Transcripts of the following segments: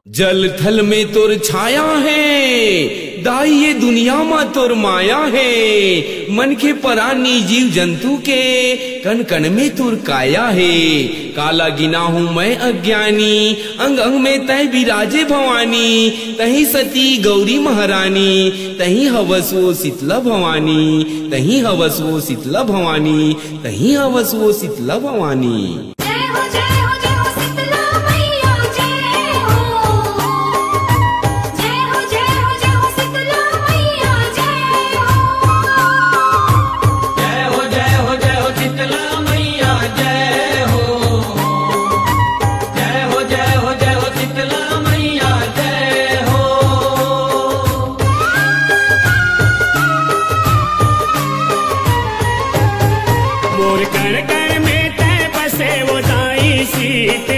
जल थल में तोर छाया है, दाई ये दुनिया में तोर माया है। मन के परानी जीव जंतु के कण कण में तोर काया है। काला गिना हूँ मैं अज्ञानी, अंग अंग में तय विराजे भवानी। तही सती गौरी महारानी, तही हवस वो शीतला भवानी। तही हवस वो शीतला भवानी, तही हवस वो शीतला भवानी। मोर कण कण में तय बसे वो दाई शीतला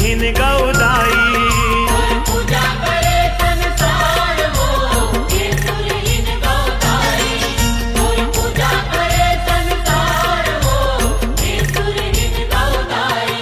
सुरहीन गौदाई। पूजा करे संसार वो हे सुरहीन गौदाई। पूजा करे संसार वो हे सुरहीन गौदाई।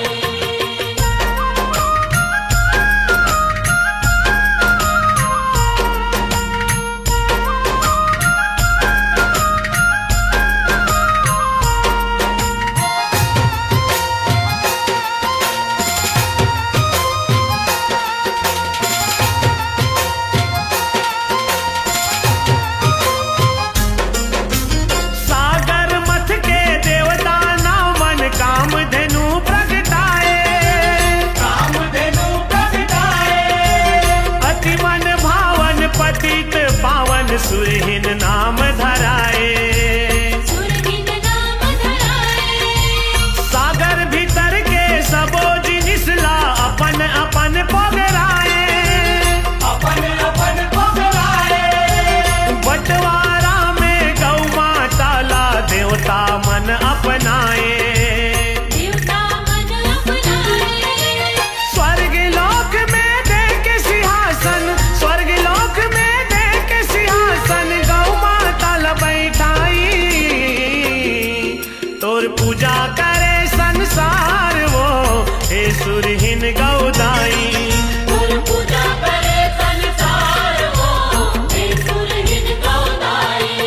सागर मथ के देवता नामन कामधेनु प्रगटाए। कामधेनु प्रगटाए। अति मन भावन पतित पावन सुरहीन नाम धराए। सुरहीन नाम धराए। सागर भीतर के सबो जिनिसला अपन अपन पगराए। अपन अपन पगलाए। बंटवारा में गौ माता ला देवता मन अपनाए। देवता मन अपनाए। स्वर्ग लोक में देख सिंहासन, स्वर्ग लोक में देख सिंहासन गौ माता ला बैठाई। तोर पूजा करे संसार वो हे सुरहीन गौदाई। पूजा करे संसार वो हे सुरहीन गौदाई।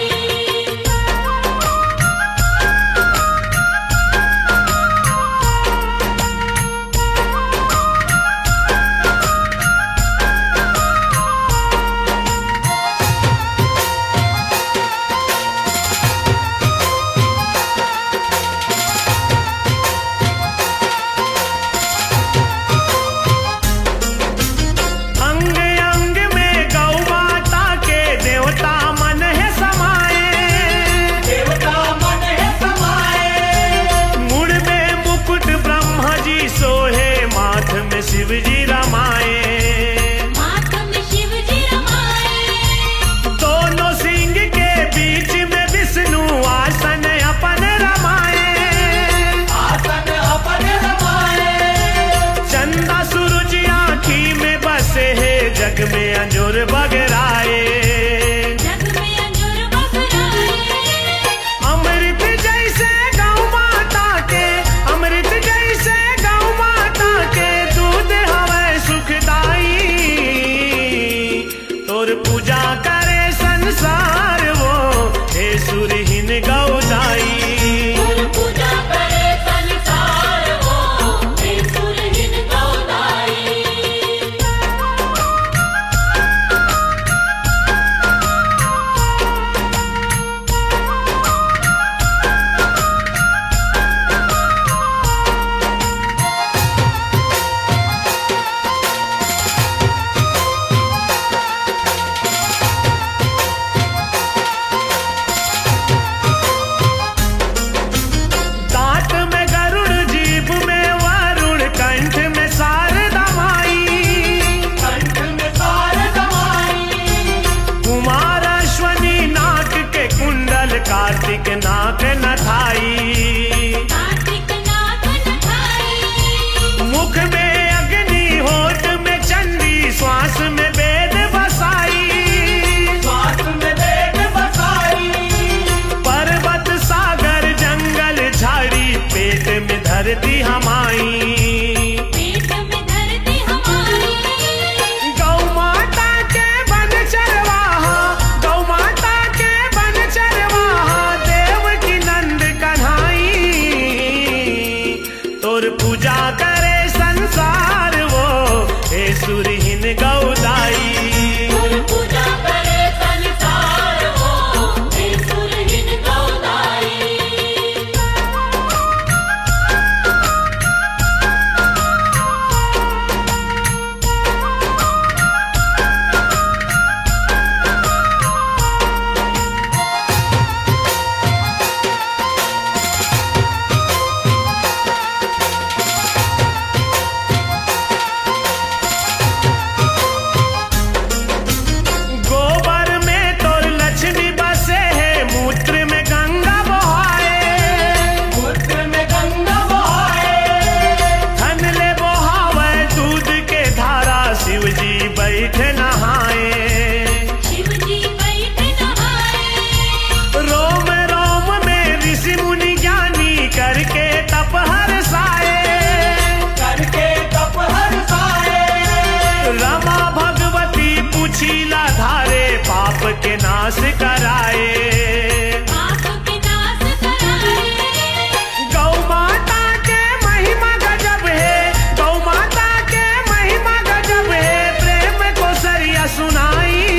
बैठे नहाए, शिव जी बैठे नहाए। रोम रोम में ऋषि मुनि ज्ञानी करके तप हरसाए, करके तप हरसाए। रमा भगवती पूछीला धारे पाप के नाश कराए। पाप के नाश कराए। गौ माता के महिमा गजब है, गौ माता के महिमा गजब है, प्रेम को सरिया सुनाई।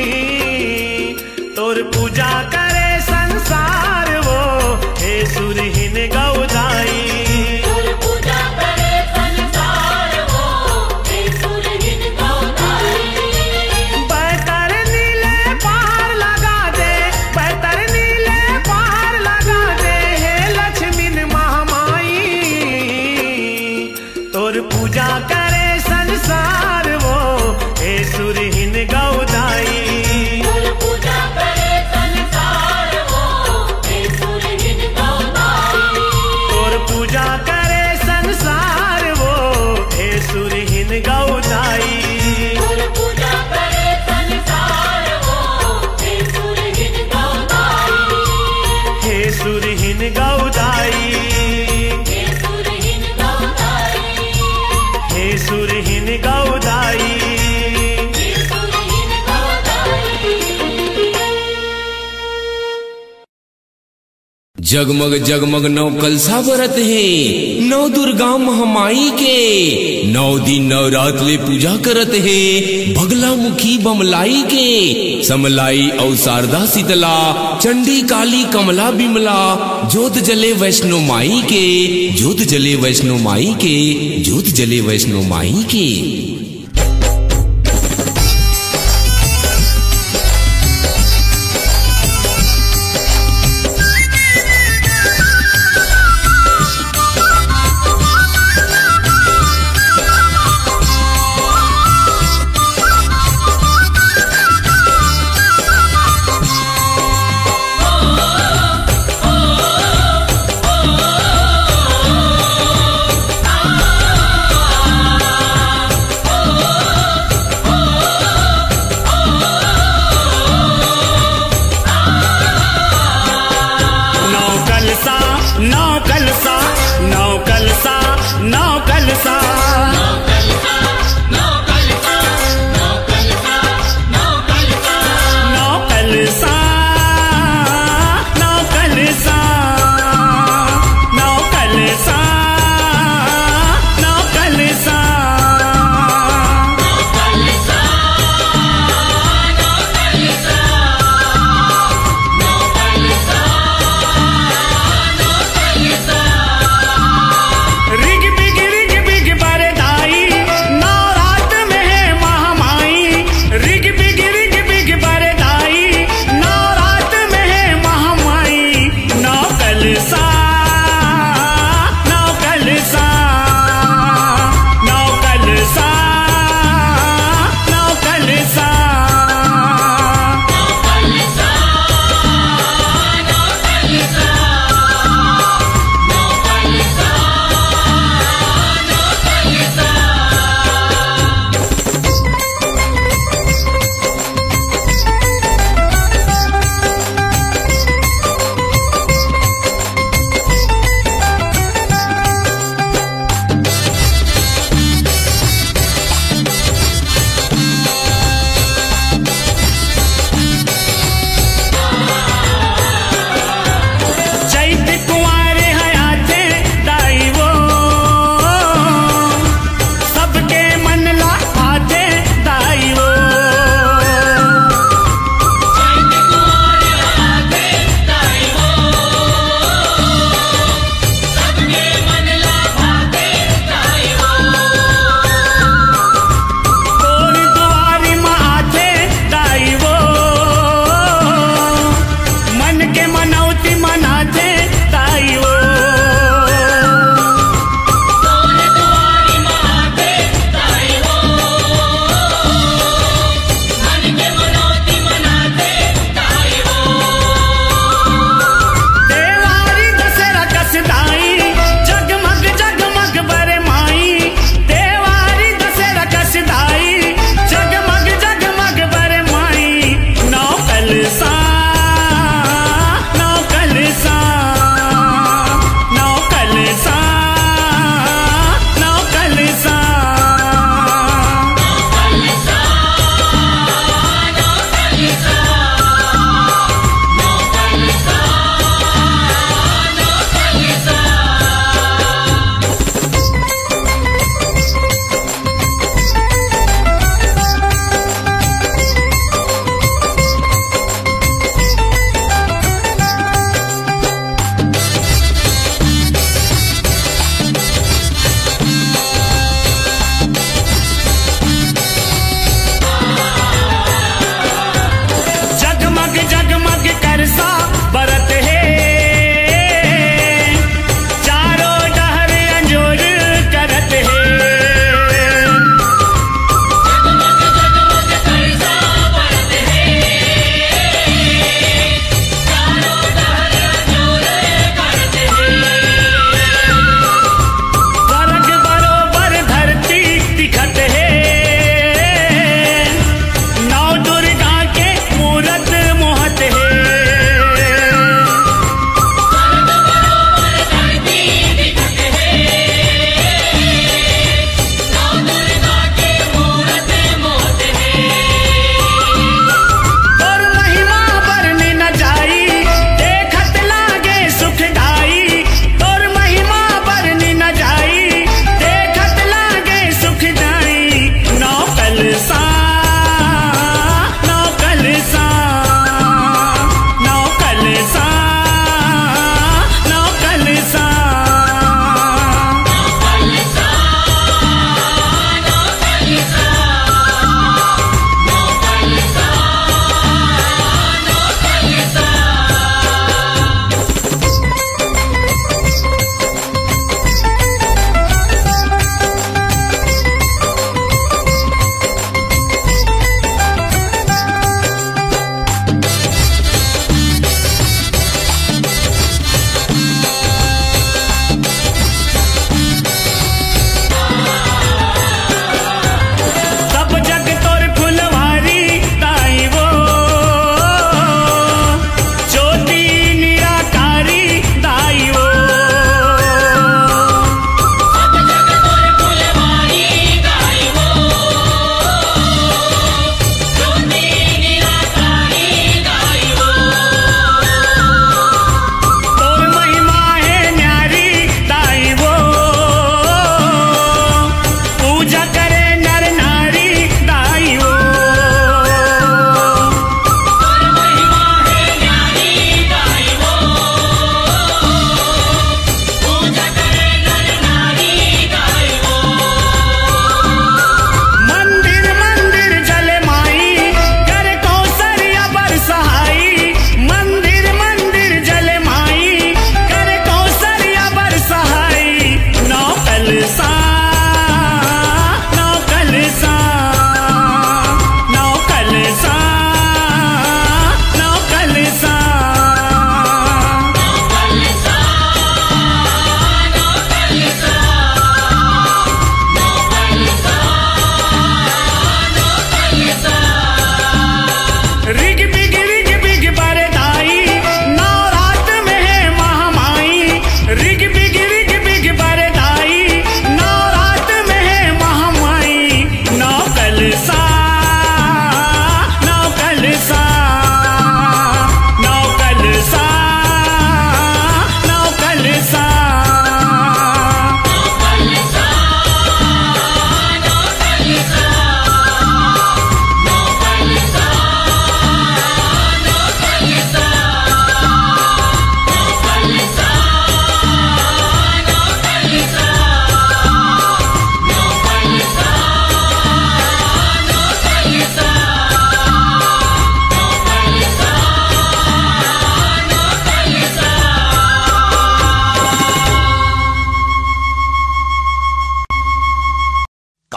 तोर पूजा करे संसार वो, हे सुरहीन गौदाई। तोर पूजा करे संसार वो, हे सुरहीन गौदाई। बैतरनी ले पार लगा दे, बैतरनी ले पार लगा दे, हे लक्ष्मी महामाई। तोर पूजा करे संसार वो, हे सुरहीन गौदाई। तोर पूजा करे संसार वो, हे सुरहीन गौदाई। तोर पूजा करे संसार वो, हे सुरहीन गौदाई। तोर पूजा करे संसार वो, हे सुरहीन गौदाई। हे सुरहीन गौदाई, हे सुरहीन गौदाई। हे सुरहीन गौदाई। हे सुरहीन गौदाई। जगमग जगमग नौ कलसा व्रत है, नौ दुर्गा महामाई के 9 दिन नवरात ले पूजा करत है। भगला मुखी बमलाई के समलाई और शारदा शीतला, चंडी काली कमला बिमला, जोत जले वैष्णो माई के, जोत जले वैष्णो माई के, जोत जले वैष्णो माई के। ओ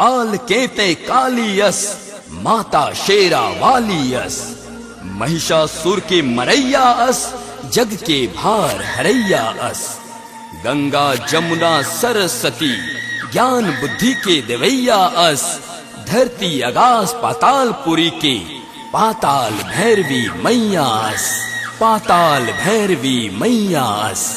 काल केते कालियस माता शेरा वालियस, महिषासुर के मरैया अस जग के भार हरैया अस, गंगा जमुना सरस्वती ज्ञान बुद्धि के देवैया अस, धरती आकाश पातालपुरी के पाताल भैरवी मैया अस, पाताल भैरवी मैया अस।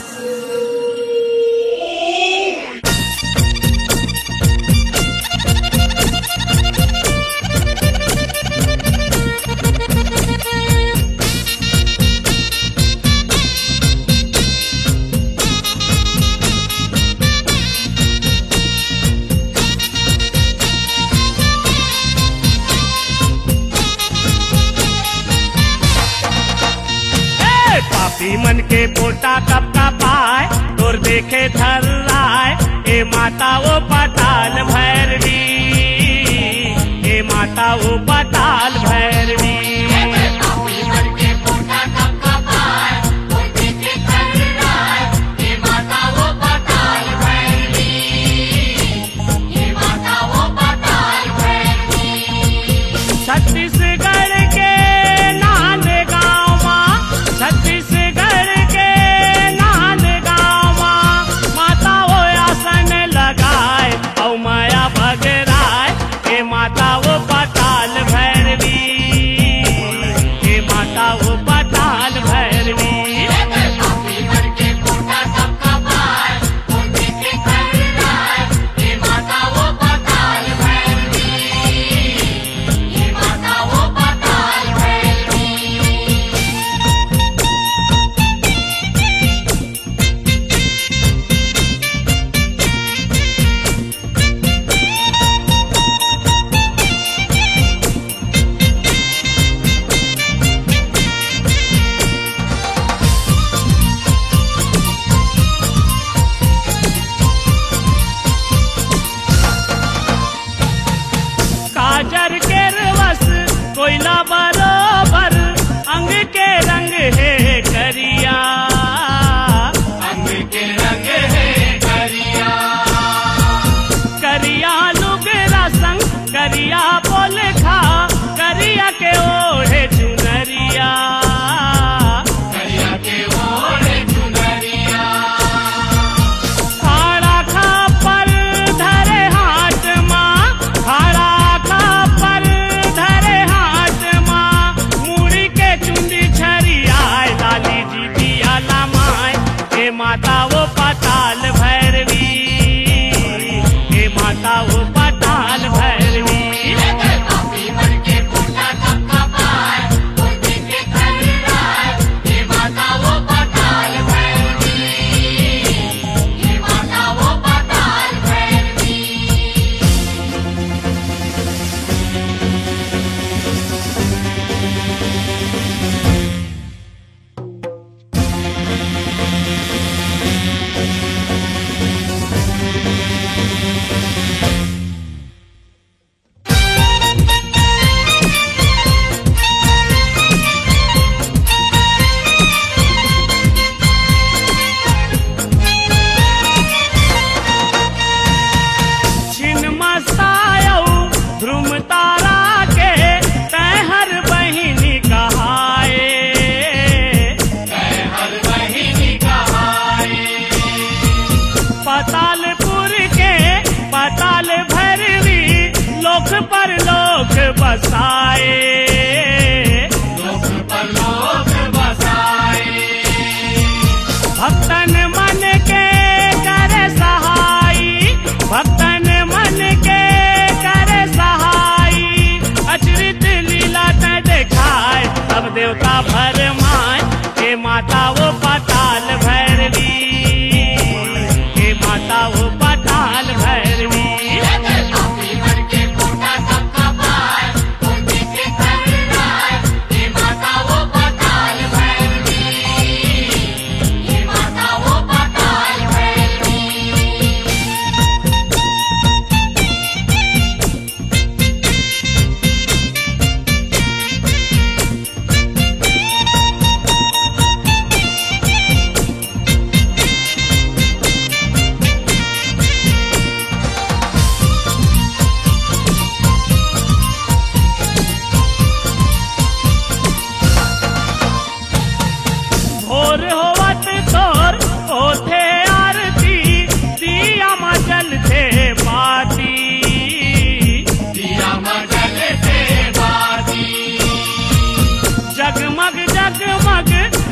मन के पोटा कब का पाए तोर देखे थर राय, ए माता वो पाताल भैरवी, ए माता वो पाताल भैरवी। छत्तीसगढ़ के नान गाँव माँ, छत्तीसगढ़ के नान गाँव माँ, माता वो आसन लगाए औ माया भगराए, हे माता वो पाताल भैरवी, हे माता वो पाताल भैरवी। काजर के रवस कोयला बरोबर, अंग के रंग है करिया, अंग के रंग है करिया, करिया लुगरा संग करिया बोल खा, करिया के ओढ़े चुनरिया, करिया के ओढ़े चुनरिया। खाड़ा खा पर धरे हाथ माँ, खाड़ा पर धरे हाथ माँ, मुड़ी के चुंदी छरियाए, लाली जी दिया लमाए, हे माता वो पाताल भैरवी, हे माता वो पाताल भैरवी। पातालपुर के पाताल भैरवी, लोक पर लोक बसाए, लोक पर लोक बसाए। भक्तन मन के करे सहाई, भक्तन मन के करे सहाई, अचरित लीला त देखाए, सब देवता भरमाए, हे माता वो पाताल भैरवी, माता वो पाताल भैरवी।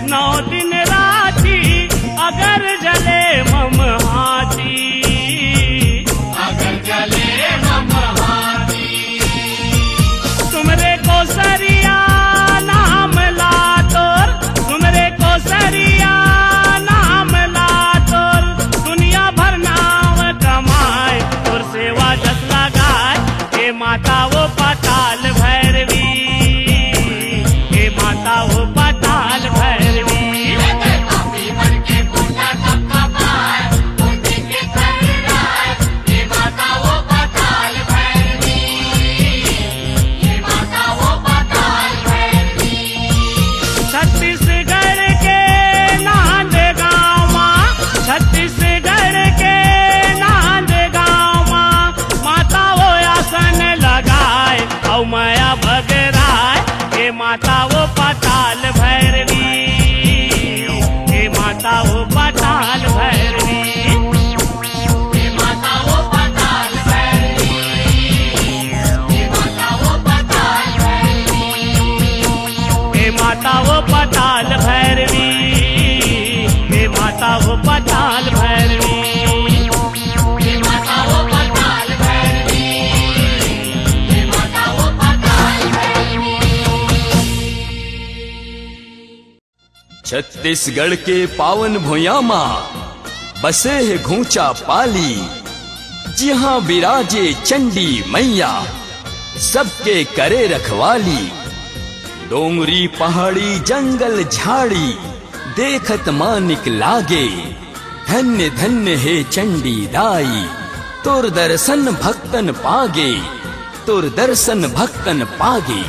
9 दिन राती अगर जले मम हाथी, अगर जले मम हाथी, तुमरे को सरिया नाम ला तोर, तुमरे को सरिया नाम ला तोर, दुनिया भर नाम कमाए और सेवा जस लगाए। हे माता वो पाताल भैरवी, हे माता वो पाताल भैरवी। पापी बन के पूजा सबका पार, मुझे के कर राय, ये माता वो पाताल भैरवी, ये माता वो पाताल भैरवी। छत्तीसगढ़ के नांद गाँव माँ, छत्तीसगढ़ के नांद गाँव माँ, माता वो आसन लगाए औ माया भगराए। हे माता वो पाताल भैरवी, हे माता वो पाताल भैरवी। ये माता वो पाताल भैरवी, ये माता वो पाताल भैरवी, हे माता वो पाताल भैरवी, हे माता वो पाताल भैरवी। ये माता वो पाताल भैरवी, ये माता वो पाताल भैरवी। छत्तीसगढ़ के पावन भुयामा बसे है घूंचा पाली, जहाँ विराजे चंडी मैया सबके करे रखवाली। डोंगरी पहाड़ी जंगल झाड़ी देखत मानिक लागे, धन्य धन्य है चंडी दाई तोर दर्शन भक्तन पागे, तोर दर्शन भक्तन पागे।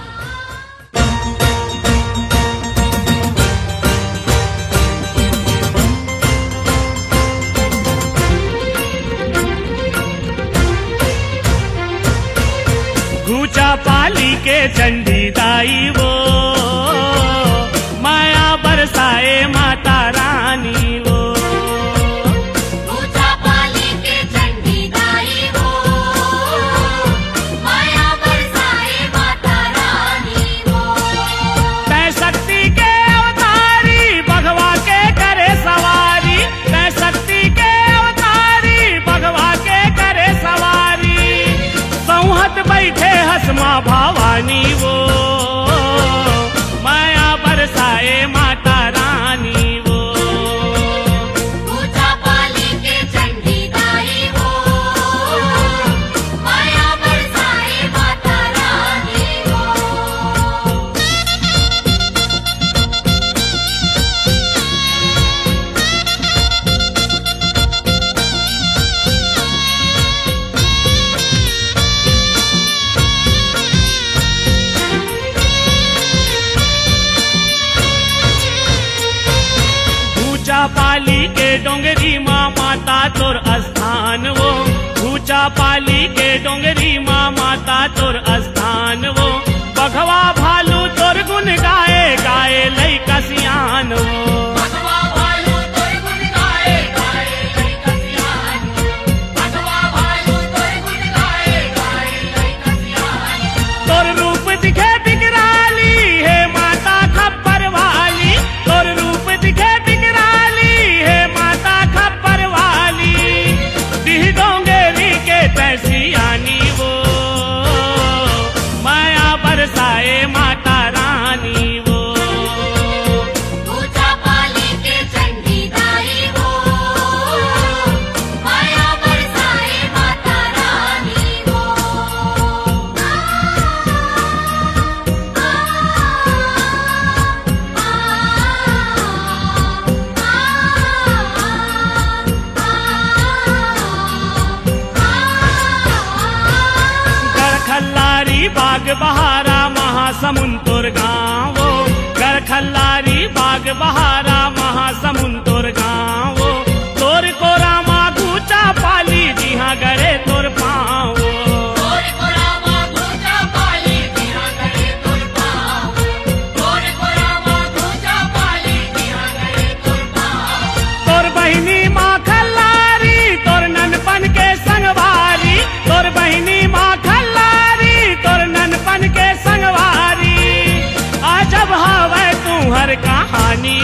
घूचा पाली के चंडी दाई वो, माया बरसाए माता रानी वो। पूजा पाली के चंडी दाई वो, माया बरसाए माता रानी वो। तै शक्ति के अवतारी भगवा के करे सवारी, तै शक्ति के अवतारी भगवा के करे सवारी। संहत बैठे हसमा भवानी वो, माया बरसाए माता रानी वो। पूजा पाली के चंडी दाई वो, माया बरसाए माता रानी वो। घूचा पाली के डोंगरी माँ माता तोर स्थान वो, घूचा पाली के डोंगरी माँ माता तोर स्थान वो। बघवा भालू तोर गुण गाए गाए लई कसियान वो। भगवा भालू तोर गुण गाए गाए लई कसियान, भगवा भालू तोर गुण गाए गाए लई कसियान। तोर रूप दिखे बिगराली हे माता खप्पर वाली, तोर रूप दिखे बिगराली हे माता खप्पर वाली। दिह डोंगरी के तैसियानी वो, माया बरसाए माता रानी वो। पूजा पाली के चंडी दाई वो, माया बरसाए माता रानी वो। गरखल्लारी बाग बहारा महासमुंदर गाँव, गरखल्लारी बाग बहारा महासमुंदर गाँव। तोर को रामा घूचा पाली जिहाँ गरे तोर पाँव। तोर को रामा पूजा पाली जिहाँ गए तुर पाँव, तोर को रामा पूजा पाली जिहाँ गए तुर पाँव। तोर बहिनी माँ खल्लारी तोर ननपन के संगवारी, तोर बहिनी माँ खल्लारी तोर ननपन के संगवारी। आजब हवे तू हर कहानी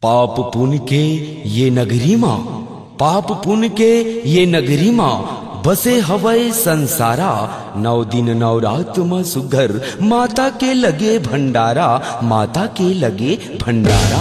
पाप पुण्य के ये नगरी माँ, पाप पुण्य के ये नगरी माँ बसे हवय संसारा। 9 दिन 9 रात माँ सुघर माता के लगे भंडारा, माता के लगे भंडारा।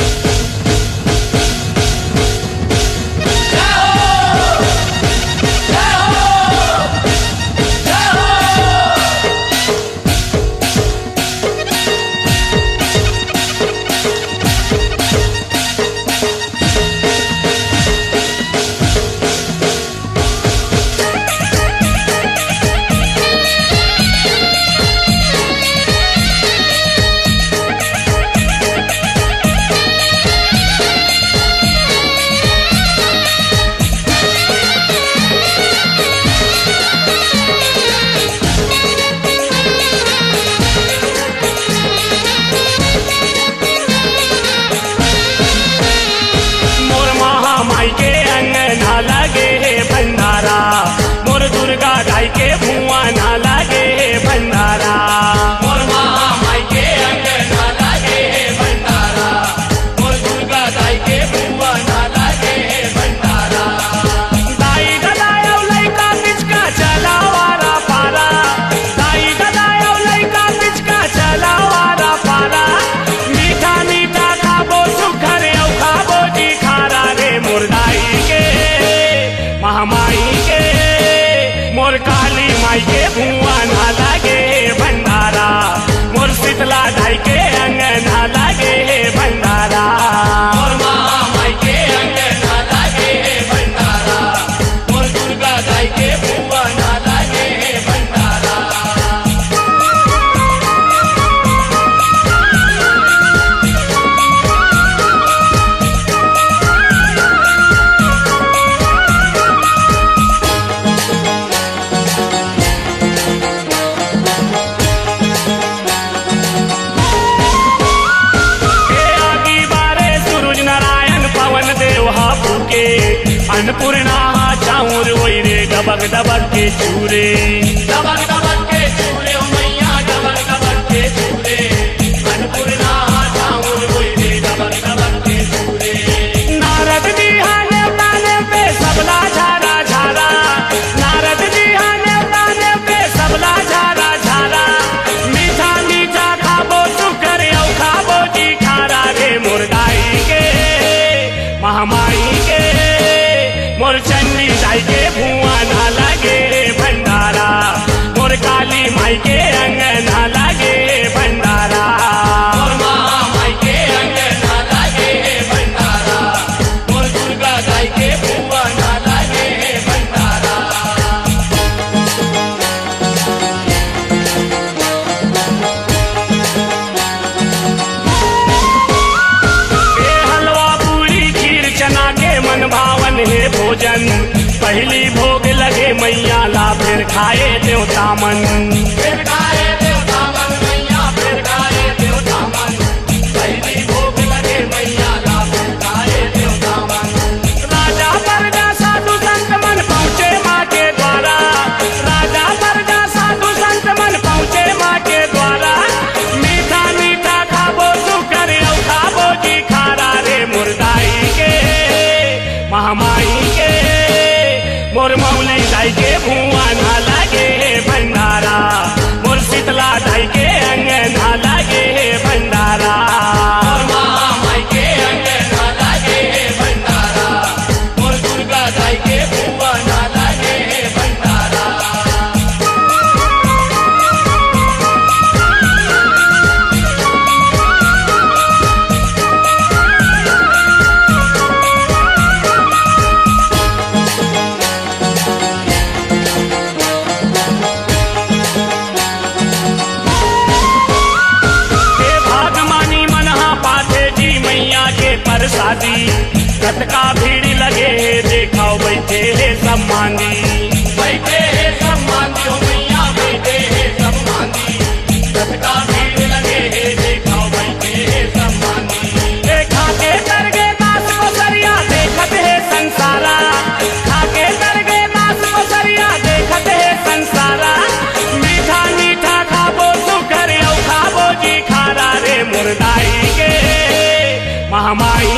अन्नपूर्णा चाउर ओई रे डबक डबक के चूरे, डबक डबक के चूरे ओ मैया डबक डबक के चूरे। अन्नपूर्णा चाउर ओई रे डबक डबक के चूरे। नारद जी हाने ताने पे सबला झारा झारा, नारद जी हाने ताने पे सबला झारा झारा। मीठा मीठा खाबो सुकर औ खाबो जी खारा रे मुर्दाई के महामाई के मोर चंडी दाई के भुआ ना लगे भंडारा, मोर काली माई के अंग ना लगे भंडारा, मोर माई के अंग ना लगे भंडारा, मोर दुर्गा दाई के भुआ ना लगे भंडारा। हलवा पूरी खीर चना के मन भावन है भोजन। पहली भोग लगे मैया ला फिर खाए देवता मन, फिर खाए देवता मन मैया फिर खाए देवता मन। पहली भोग लगे मैया ला फिर खाए देवता मन। राजा परजा साधु संत मन पहुँचे माँ के द्वारा, राजा परजा साधु संत मन पहुँचे माँ के द्वारा। मीठा मीठा खाबो सुकर औ खाबो जी खारा रे मुर्दाई के महामाई के मोर मौली दाई के भुआ ना लगे भंडारा, मोर शीतला दाई के अंग ना लगे भंडारा, मोर माई के अंग ना लगे भंडारा, मोर दुर्गा दाई के भुआ ना लगे भंडारा। प्रसादी कतका भीड़ लगे देखाओ बैठे है सब मांदी, बैठे है सब मांदी ओ मैया बैठे है सब मांदी। कतका भीड़ लगे है देखाओ बैठे है सब मांदी। देखा के तरगे दास को सरिया देखत है संसारा, खाके तरगे दास को सरिया देखत है संसारा। मीठा मीठा खाबो सुकर औ खाबो जी खारा रे मुर्दाई के महामाई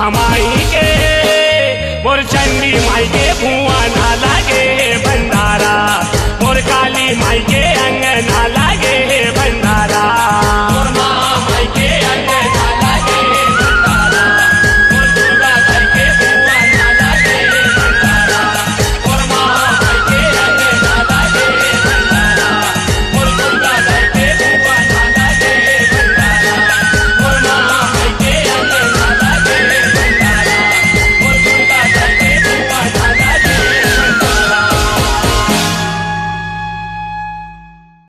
महामाई